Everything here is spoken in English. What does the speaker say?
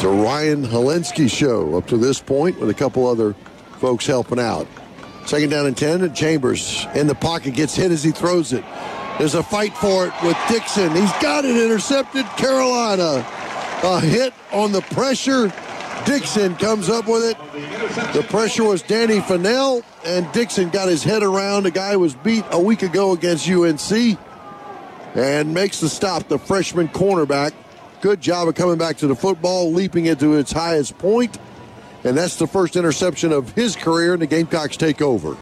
It's a Ryan Helensky show up to this point with a couple other folks helping out. 2nd down and 10, and Chambers in the pocket, gets hit as he throws it. There's a fight for it with Dixon. He's got it intercepted. Carolina, a hit on the pressure. Dixon comes up with it. The pressure was Danny Fennell, and Dixon got his head around. The guy was beat a week ago against UNC and makes the stop, the freshman cornerback. Good job of coming back to the football, leaping it to its highest point. And that's the first interception of his career, and the Gamecocks take over.